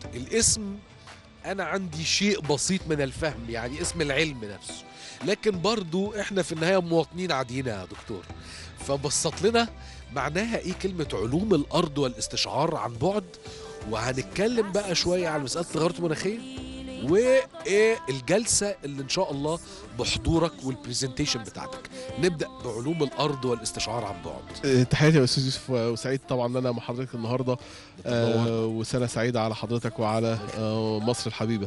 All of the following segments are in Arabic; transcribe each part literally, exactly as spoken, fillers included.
الاسم أنا عندي شيء بسيط من الفهم، يعني اسم العلم نفسه، لكن برضو احنا في النهاية مواطنين عاديين يا دكتور. فبسط لنا معناها ايه كلمة علوم الأرض والاستشعار عن بعد، وهنتكلم بقى شوية عن مسألة التغيرات المناخية وايه الجلسة اللي ان شاء الله بحضورك والبرزنتيشن بتاعتك. نبدأ بعلوم الأرض والاستشعار عن بعد. آه، تحياتي يا استاذ يوسف، وسعيد طبعا ان انا مع حضرتك النهارده. تنورنا. آه وسنه سعيده على حضرتك وعلى آه مصر الحبيبه.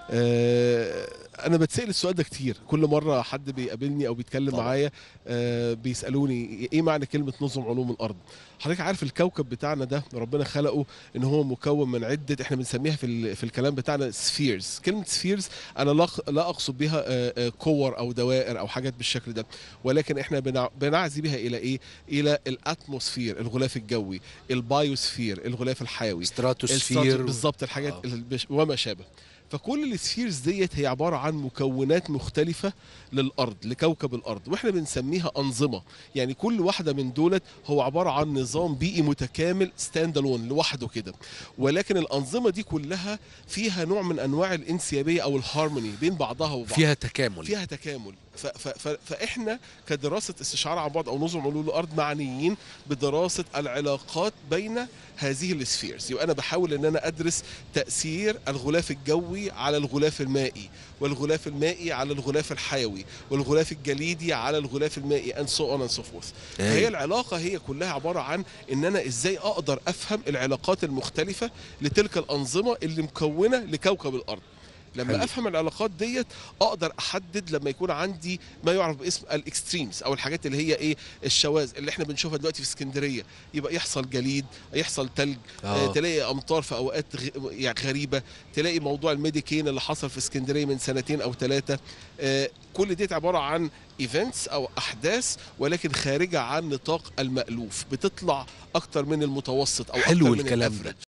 آه انا بتسال السؤال ده كتير، كل مره حد بيقابلني او بيتكلم طبعا. معايا آه بيسالوني ايه معنى كلمه نظم علوم الارض. حضرتك عارف الكوكب بتاعنا ده ربنا خلقه ان هو مكون من عده، احنا بنسميها في ال- في الكلام بتاعنا سفيرز. كلمه سفيرز انا لا لا اقصد بها آه، آه، كور او دوائر او حاجات بالشكل ده، ولكن احنا بنع- بنعزي بها الى ايه؟ الى الاتموسفير، الغلاف الجوي، البايوسفير، الغلاف الحيوي، ستراتوسفير. بالظبط الحاجات آه. البش- وما شابه. فكل السفيرز ديت هي عباره عن مكونات مختلفه للارض، لكوكب الارض، واحنا بنسميها انظمه. يعني كل واحده من دولت هو عباره عن نظام بيئي متكامل ستاند الون لوحده كده، ولكن الانظمه دي كلها فيها نوع من انواع الانسيابيه او الهارموني بين بعضها وبعض، فيها تكامل. فيها تكامل. ف ف ف فاحنا كدراسه استشعار عن بعد او نظم علوم الارض معنيين بدراسه العلاقات بين هذه السفيرز. يبقى انا بحاول ان انا ادرس تاثير الغلاف الجوي على الغلاف المائي، والغلاف المائي على الغلاف الحيوي، والغلاف الجليدي على الغلاف المائي and so on and so forth. فهي العلاقه هي كلها عباره عن ان انا ازاي اقدر افهم العلاقات المختلفه لتلك الانظمه اللي مكونه لكوكب الارض. لما حلو. افهم العلاقات ديت اقدر احدد لما يكون عندي ما يعرف باسم الاكستريمز او الحاجات اللي هي ايه، الشواذ اللي احنا بنشوفها دلوقتي في اسكندريه. يبقى يحصل جليد، يحصل تلج، آه. آه. تلاقي امطار في اوقات غ... يعني غريبه، تلاقي موضوع الميديكين اللي حصل في اسكندريه من سنتين او ثلاثه. آه كل دي عباره عن ايفنتس او احداث ولكن خارجه عن نطاق المألوف، بتطلع اكتر من المتوسط او حلو اكتر من الكلام الافرج. ده.